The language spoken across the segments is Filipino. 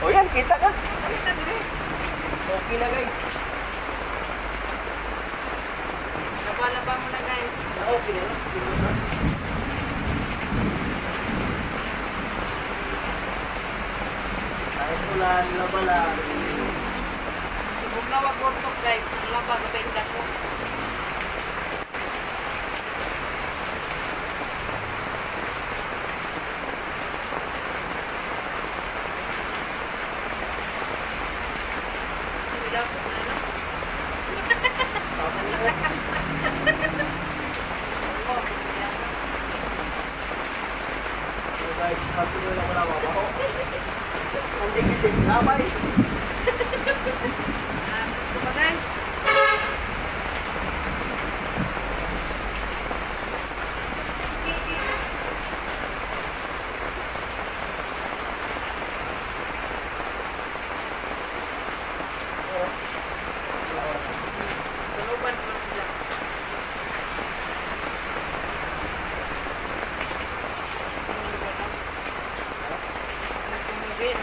O yan, kita ka. Kita din eh. Okay na guys. Laba-laba mo na guys. Okay na. Ay, ulan, labalan. Huwag na wag-wortok guys. Ang laba, gabay ko. Guys, pati nyo lang wala mabaho. Ang digising labay. Gusto ba guys? Tuluban mo sila. Nagkumugin.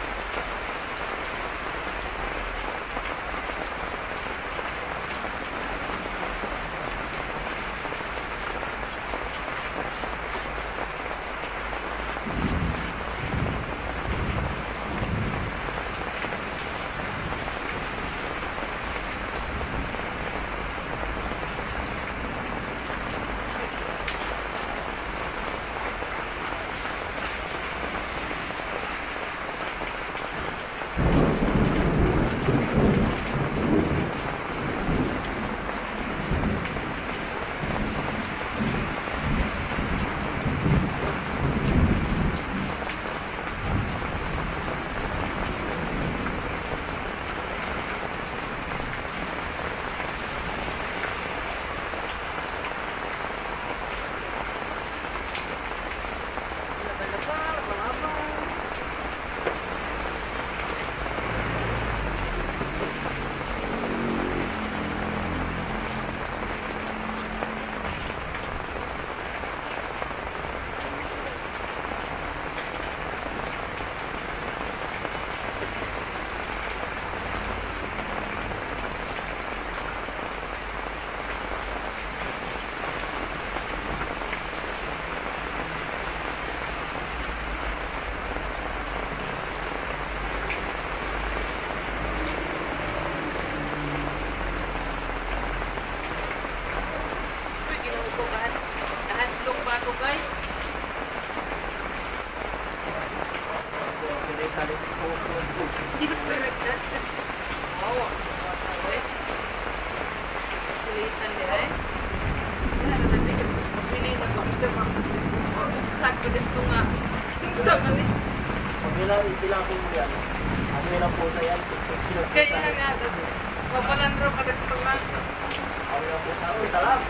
Ilang po yan. Ano ilang po sa yan? Kaya nga, mapalan ro ka dito lang. Ano ilang po sa yan? Talap!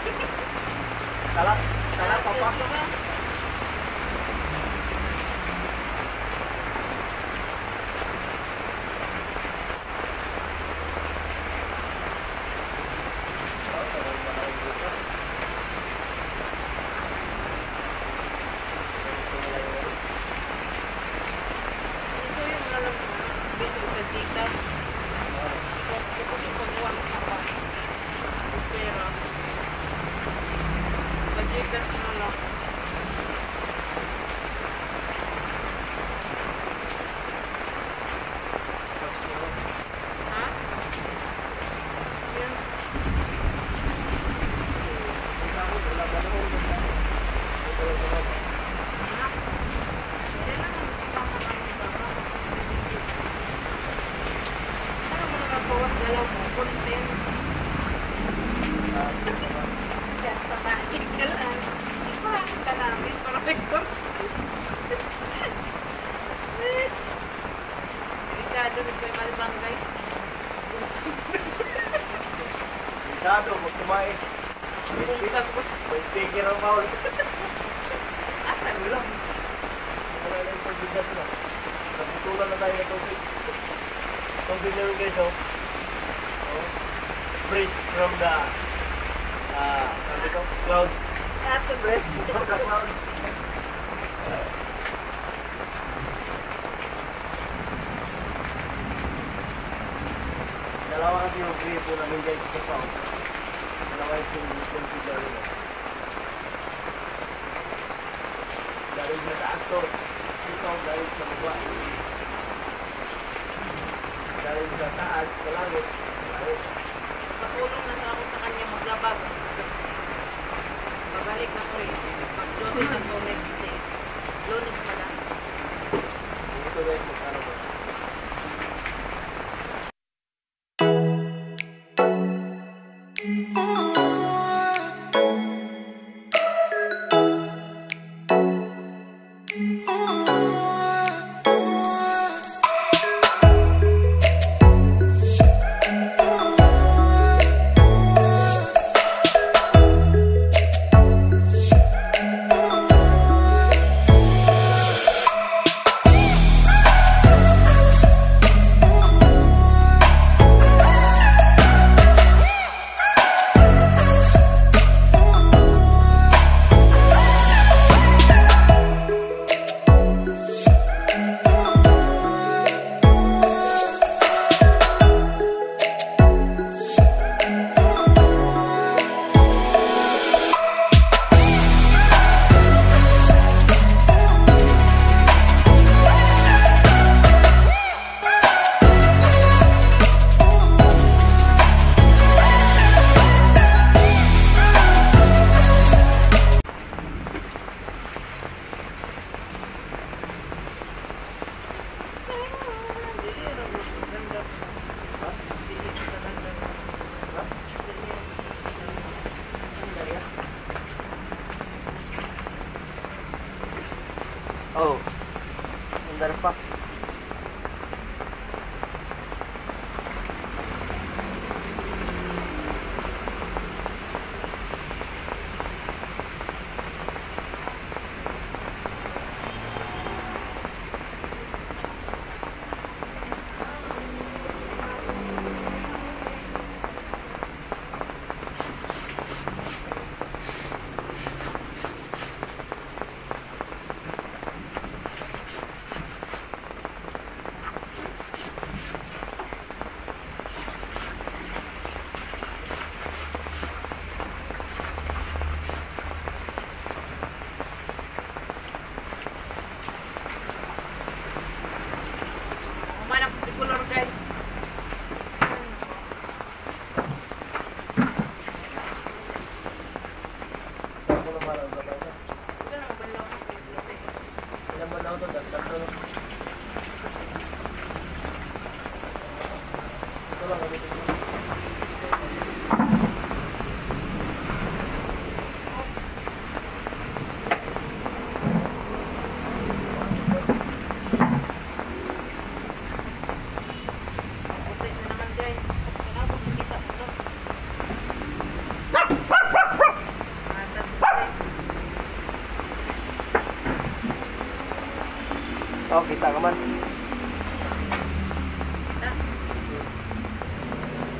Talap! Talap, papa! Masyado, huwag kumain. May tigil ang bawal. Asan mo lang? Wala na yung pagbigas na. Nagputulan na tayo ng tubig. Tubig na rin guys, oh. Breeze from the clouds. Breeze from the clouds. Dalawa kasi yung gripo namin guys sa pao. Dalawa yung consider nila. Galing sa taas to. Ito galing sa baba. Galing sa taas, sa langit. Patulong na ako sa kanya maglabag. Babalik na ko eh. Pag-jotin na ko next day. Lunes pala. Ito guys, magkano ba? Oh, andar pa. Umanap si color guys. Ako naman ang babay na. Ito na mabanlaw ko. Ilan ba na ito? Tatlo. Ito lang kami ito. Update na naman guys. Kaya ako makita ito. Oh, kita ka man.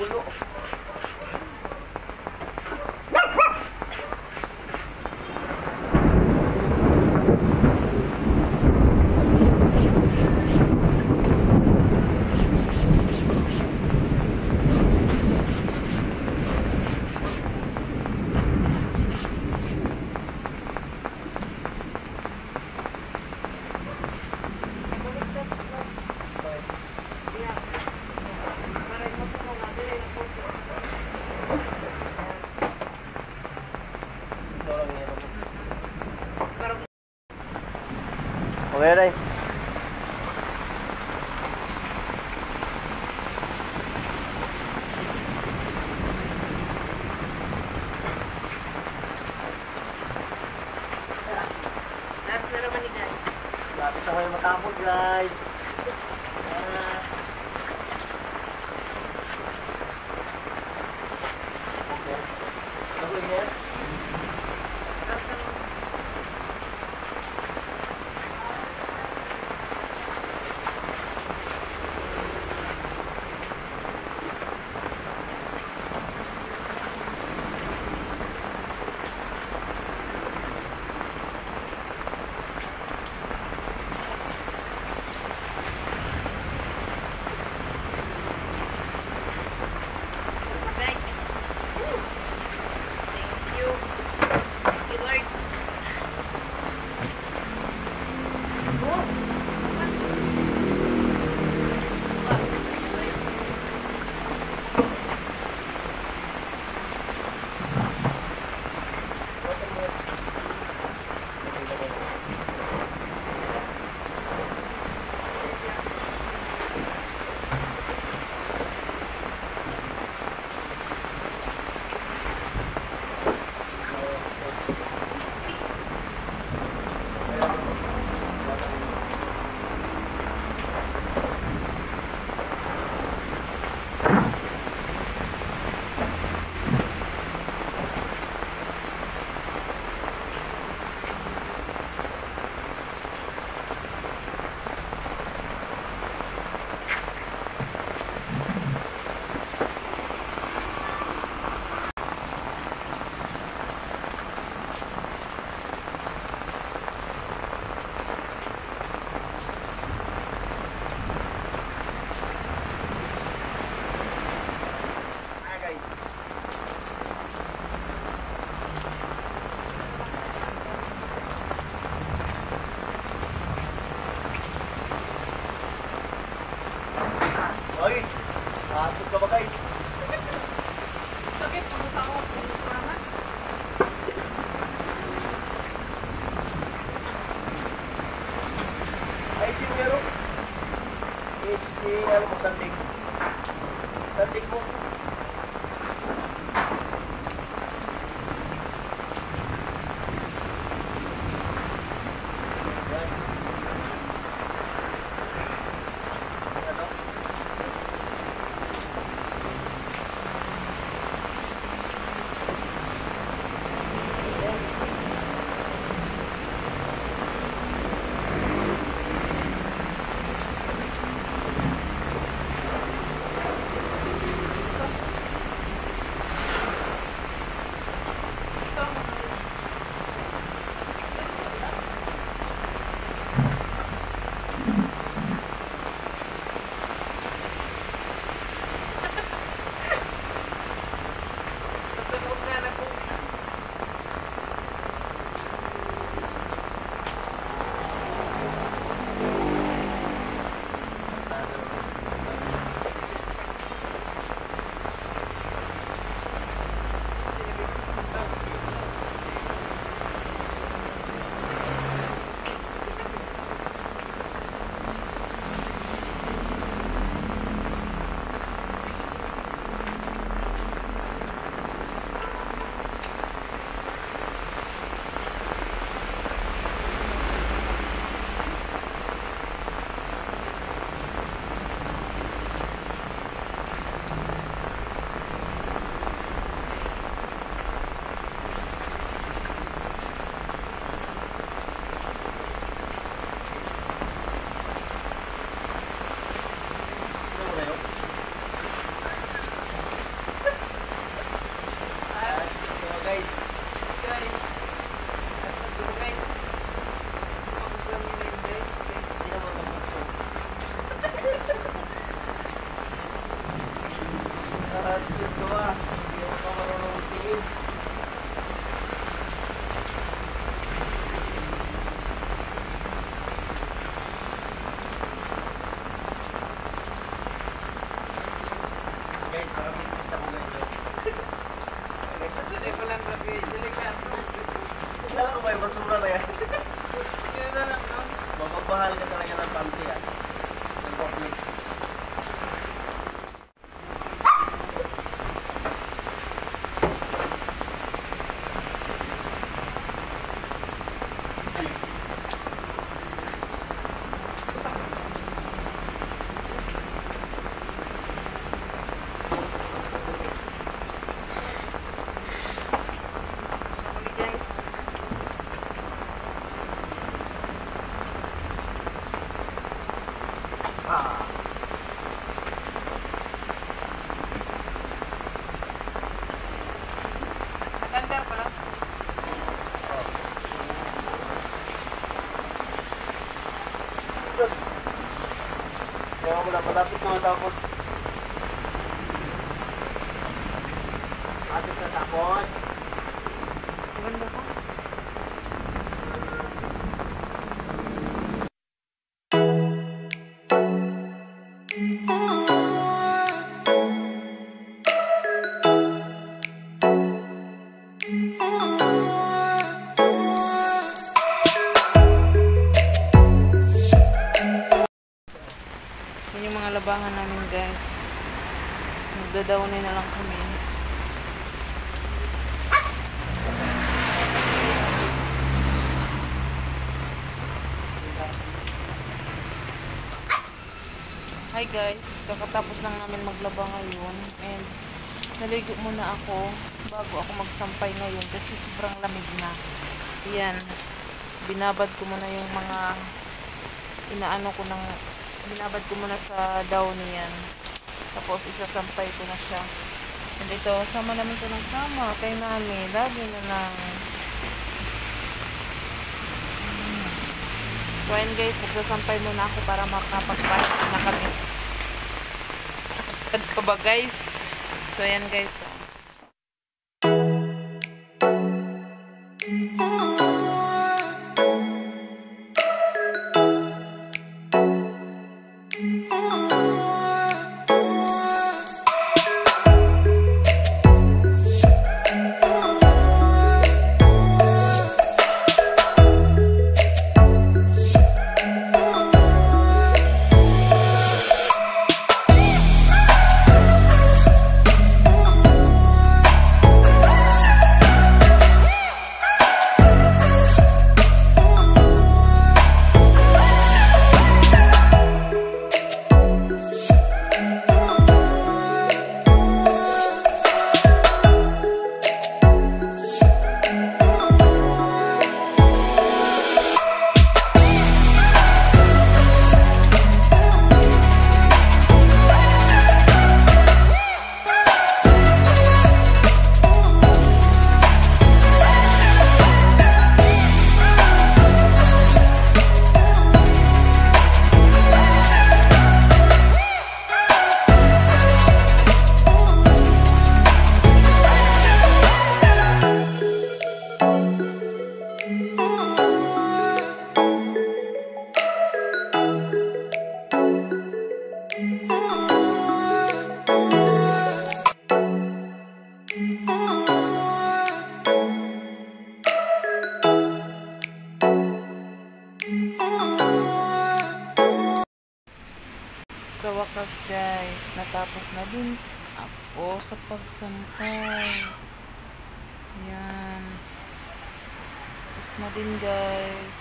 dulo. Okay na. Last na naman ni guys. Lapit na kayo matapos, guys. Okay. Ano yan? Last na naman. Guys. Woo. Thank you. Thank you, Lord. Okay. Pasok ka ba, guys? Bakit? Kamusta ako? Kamusta? Ay, si Mero. Si, ano mo, sandig. Sandig mo. Yan. Ano? Sleep ka ba? Hindi ako ka marunong magtingin. Guys, maraming kita ko guys. Hindi ko lang grabe. Delikado. Kailangan ko ba yung basura na yan? Yun na lang, no? Mapagmahal ka talaga ng panty ah. Ng public. Sorry, guys. Ah. Nag-under pa lang. Kaya mo na, malapit na matapos. Malapit na tapos. Maganda pa. Yun yung mga labahan namin, guys. Magdadawnin na lang kami. Hi guys, kakatapos lang namin maglaba ngayon and naligo muna ako bago ako magsampay ngayon kasi sobrang lamig na. Yan, binabad ko muna yung mga binabad ko muna sa down yan. Tapos isasampay ko na siya. And ito, sama namin ito ng sama kay mami. Lagi na lang. So ayun guys, magsasampay muna ako para makapagpahit na kami. Tad ka ba guys? So ayan guys. Sa wakas guys, natapos na din ako sa pagsampay. Yan. Tapos na din guys.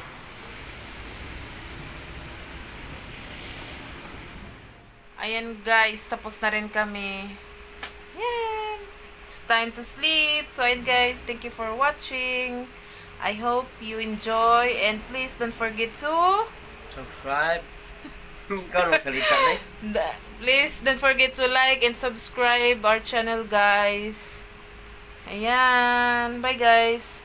Ayan guys, tapos na rin kami. Yan. It's time to sleep. So ayan guys, thank you for watching. I hope you enjoy and please don't forget to Subscribe. Ikaw magsalita na eh. Please don't forget to like and subscribe our channel guys. Ayan. Bye guys.